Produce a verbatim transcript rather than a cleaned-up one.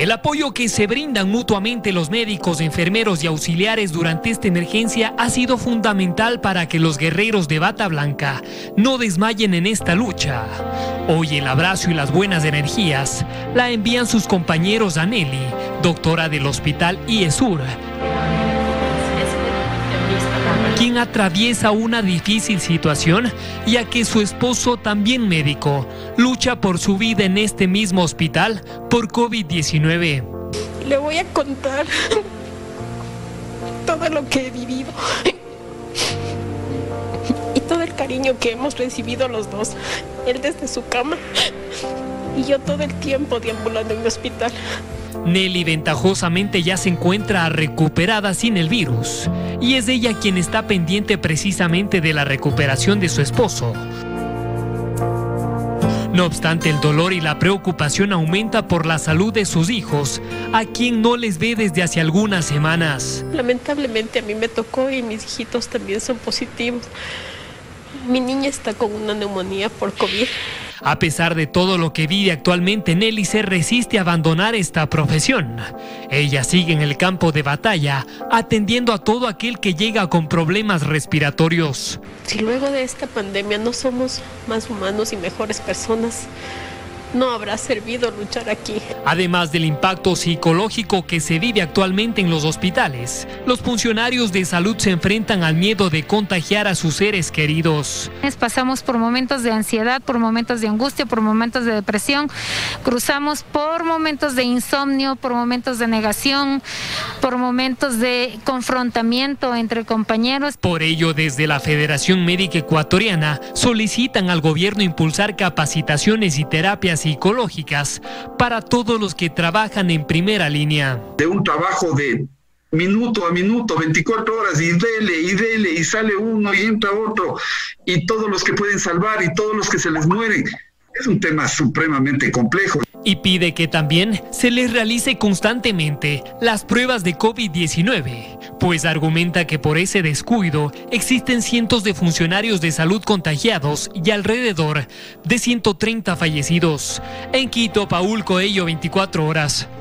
El apoyo que se brindan mutuamente los médicos, enfermeros y auxiliares durante esta emergencia ha sido fundamental para que los guerreros de bata blanca no desmayen en esta lucha. Hoy el abrazo y las buenas energías la envían sus compañeros a Nelly, doctora del Hospital IESUR, quien atraviesa una difícil situación, ya que su esposo, también médico, lucha por su vida en este mismo hospital por COVID diecinueve. Le voy a contar todo lo que he vivido y todo el cariño que hemos recibido los dos, él desde su cama y yo todo el tiempo deambulando en el hospital. Nelly ventajosamente ya se encuentra recuperada sin el virus y es ella quien está pendiente precisamente de la recuperación de su esposo. No obstante, el dolor y la preocupación aumenta por la salud de sus hijos, a quien no les ve desde hace algunas semanas. Lamentablemente a mí me tocó y mis hijitos también son positivos. Mi niña está con una neumonía por COVID. A pesar de todo lo que vive actualmente, Nelly se resiste a abandonar esta profesión. Ella sigue en el campo de batalla, atendiendo a todo aquel que llega con problemas respiratorios. Si luego de esta pandemia no somos más humanos y mejores personas, no habrá servido luchar aquí. Además del impacto psicológico que se vive actualmente en los hospitales, los funcionarios de salud se enfrentan al miedo de contagiar a sus seres queridos. Pasamos por momentos de ansiedad, por momentos de angustia, por momentos de depresión, cruzamos por momentos de insomnio, por momentos de negación, por momentos de confrontamiento entre compañeros. Por ello, desde la Federación Médica Ecuatoriana solicitan al gobierno impulsar capacitaciones y terapias psicológicas para todos los que trabajan en primera línea. De un trabajo de minuto a minuto, veinticuatro horas, y dele, y dele, y sale uno y entra otro, y todos los que pueden salvar y todos los que se les mueren. Es un tema supremamente complejo. Y pide que también se les realice constantemente las pruebas de COVID diecinueve, pues argumenta que por ese descuido existen cientos de funcionarios de salud contagiados y alrededor de ciento treinta fallecidos. En Quito, Paul Coello, veinticuatro horas.